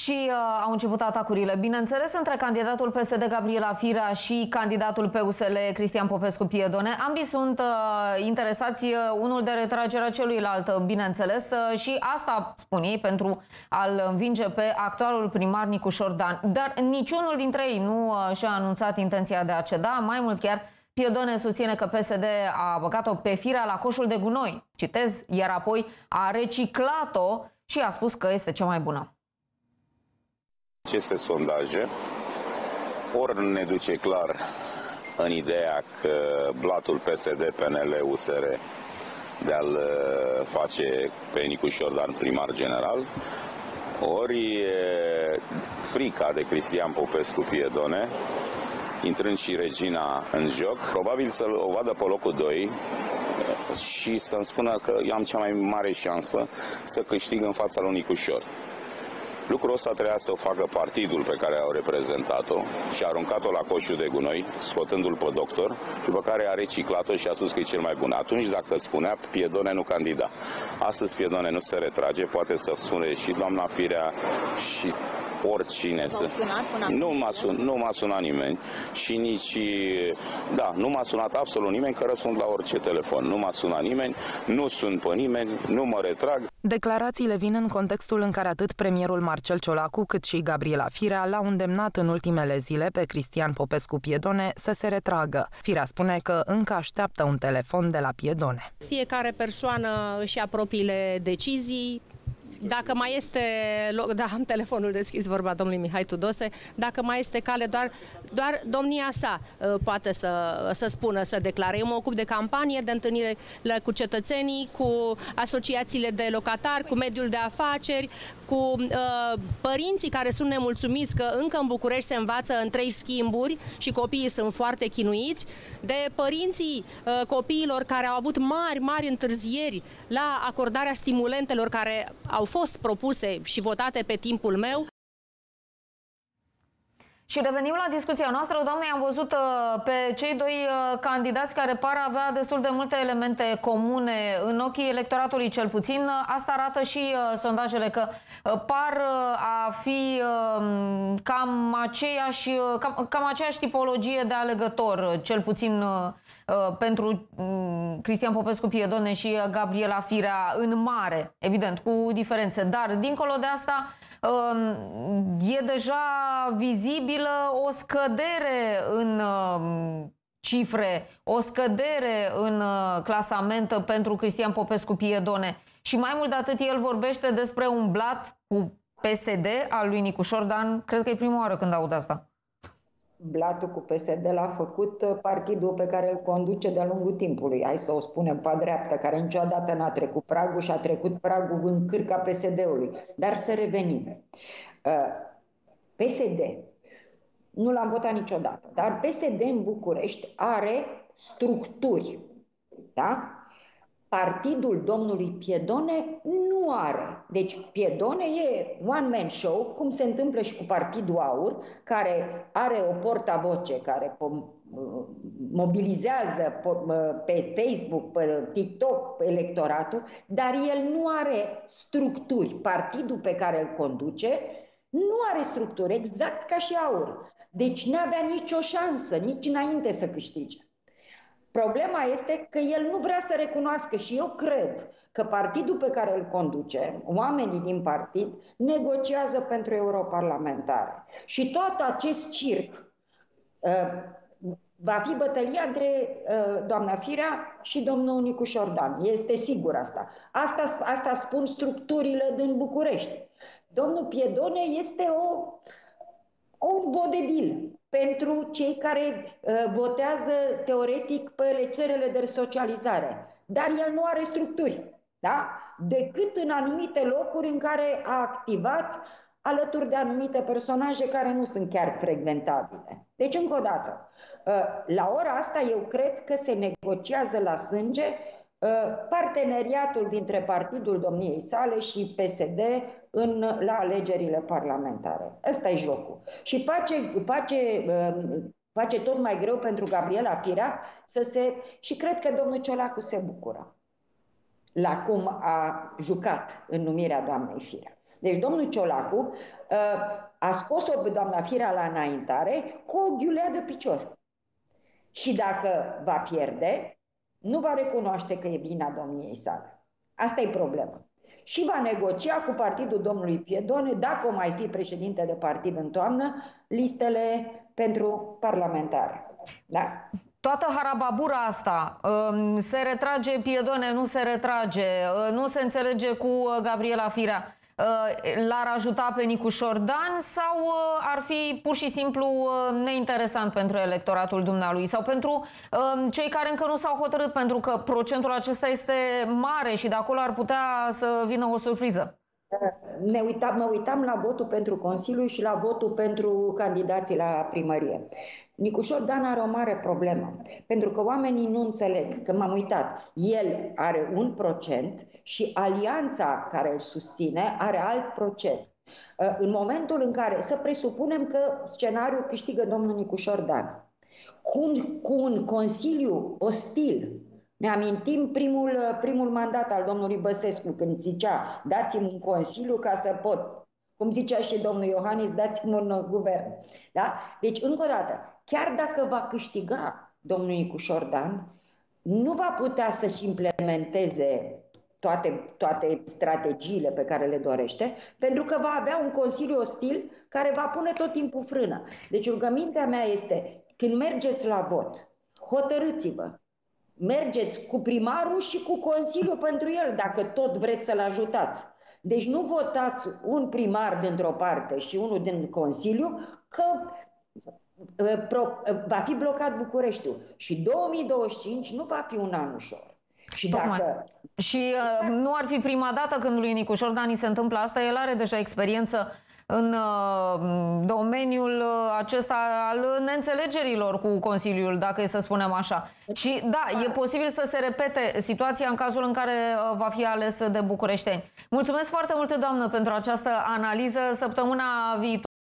Și au început atacurile, bineînțeles, între candidatul PSD Gabriela Firea și candidatul PUSL Cristian Popescu Piedone. Ambii sunt interesați unul de retragerea celuilalt, bineînțeles, și asta spun ei pentru a-l învinge pe actualul primar Nicu Șordan. Dar niciunul dintre ei nu și-a anunțat intenția de a ceda, mai mult chiar Piedone susține că PSD a băgat-o pe Firea la coșul de gunoi, citez, iar apoi a reciclat-o și a spus că este cea mai bună. Aceste sondaje ori ne duce clar în ideea că blatul PSD, PNL, USR de a-l face pe Nicu Șordan primar general, ori frica de Cristian Popescu Piedone, intrând și Regina în joc, probabil să o vadă pe locul 2 și să-mi spună că eu am cea mai mare șansă să câștig în fața lui Nicușor. Lucrul ăsta trebuia să o facă partidul pe care au reprezentat-o și a aruncat-o la coșul de gunoi, scoțându-l pe doctor, și după care a reciclat-o și a spus că e cel mai bun. Atunci, dacă spunea, Piedone nu candida. Astăzi Piedone nu se retrage, poate să sune și doamna Firea și oricine să... Nu m-a sunat nimeni și nici... Da, nu m-a sunat absolut nimeni, că răspund la orice telefon. Nu m-a sunat nimeni, nu sun pe nimeni, nu mă retrag. Declarațiile vin în contextul în care atât premierul Marcel Ciolacu cât și Gabriela Firea l-au îndemnat în ultimele zile pe Cristian Popescu Piedone să se retragă. Firea spune că încă așteaptă un telefon de la Piedone. Fiecare persoană își ia propriile decizii. Dacă mai este loc, da, am telefonul deschis, vorba domnului Mihai Tudose, dacă mai este cale, doar domnia sa poate să spună, să declare. Eu mă ocup de campanie, de întâlnire cu cetățenii, cu asociațiile de locatari, cu mediul de afaceri, cu părinții care sunt nemulțumiți că încă în București se învață în 3 schimburi și copiii sunt foarte chinuiți, de părinții copiilor care au avut mari întârzieri la acordarea stimulentelor care au fost propuse și votate pe timpul meu. Și revenim la discuția noastră. Doamne, am văzut pe cei doi candidați care par avea destul de multe elemente comune în ochii electoratului, cel puțin. Asta arată și sondajele, că par a fi cam aceeași tipologie de alegător, cel puțin pentru Cristian Popescu Piedone și Gabriela Firea în mare, evident, cu diferențe. Dar, dincolo de asta, e deja vizibilă o scădere în cifre, o scădere în clasament pentru Cristian Popescu Piedone. Și mai mult de atât, el vorbește despre un blat cu PSD al lui Nicu Șordan. Cred că e prima oară când aud asta. Blatul cu PSD l-a făcut partidul pe care îl conduce de-a lungul timpului. Hai să o spunem pe dreaptă, care niciodată n-a trecut pragul și a trecut pragul în cârca PSD-ului. Dar să revenim. PSD nu l-am votat niciodată, dar PSD în București are structuri. Da? Partidul domnului Piedone nu are. Deci Piedone e one-man show, cum se întâmplă și cu Partidul Aur, care are o portavoce care mobilizează pe Facebook, pe TikTok, pe electoratul, dar el nu are structuri. Partidul pe care îl conduce nu are structuri, exact ca și Aur. Deci n-avea nicio șansă, nici înainte să câștige. Problema este că el nu vrea să recunoască și eu cred că partidul pe care îl conduce, oamenii din partid, negociază pentru europarlamentare. Și tot acest circ va fi bătălia între doamna Firea și domnul Nicu Șordan. Este sigur asta. Asta spun structurile din București. Domnul Piedone este un vodevil pentru cei care votează teoretic pe cerele de socializare. Dar el nu are structuri, da? Decât în anumite locuri în care a activat alături de anumite personaje care nu sunt chiar frecventabile. Deci, încă o dată, la ora asta eu cred că se negociază la sânge parteneriatul dintre partidul domniei sale și PSD la alegerile parlamentare. Ăsta e jocul. Și face tot mai greu pentru Gabriela Firea și cred că domnul Ciolacu se bucură la cum a jucat în numirea doamnei Firea. Deci domnul Ciolacu a scos-o pe doamna Firea la înaintare cu o ghiulea de picior. Și dacă va pierde, nu va recunoaște că e vina domniei sale. Asta e problema. Și va negocia cu partidul domnului Piedone, dacă o mai fi președinte de partid în toamnă, listele pentru parlamentare. Da? Toată harababura asta, se retrage Piedone, nu se retrage, nu se înțelege cu Gabriela Firea, l-ar ajuta pe Nicu Șordan sau ar fi pur și simplu neinteresant pentru electoratul dumnealui sau pentru cei care încă nu s-au hotărât, pentru că procentul acesta este mare și de acolo ar putea să vină o surpriză? Mă uitam la votul pentru Consiliu și la votul pentru candidații la primărie. Nicu Șordan are o mare problemă, pentru că oamenii nu înțeleg, că m-am uitat, el are 1% și alianța care îl susține are alt procent. În momentul în care, să presupunem că scenariul câștigă domnul Nicu Șordan, cu un Consiliu ostil. Ne amintim primul mandat al domnului Băsescu, când zicea, dați-mi un consiliu ca să pot. Cum zicea și domnul Iohannis, dați-mi un guvern. Da? Deci, încă o dată, chiar dacă va câștiga domnul Nicu Șordan, nu va putea să-și implementeze toate strategiile pe care le dorește, pentru că va avea un consiliu ostil care va pune tot timpul frână. Deci, rugămintea mea este, când mergeți la vot, hotărâți-vă. Mergeți cu primarul și cu consiliul pentru el, dacă tot vreți să-l ajutați. Deci nu votați un primar dintr-o parte și unul din consiliu, că va fi blocat Bucureștiul. Și 2025 nu va fi un an ușor. Și dacă... Și nu ar fi prima dată când lui Nicu Șordan i se întâmplă asta. El are deja experiență în domeniul acesta al neînțelegerilor cu Consiliul, dacă e să spunem așa. Și da, e posibil să se repete situația în cazul în care va fi ales de bucureșteni. Mulțumesc foarte mult, doamnă, pentru această analiză. Săptămâna viitoare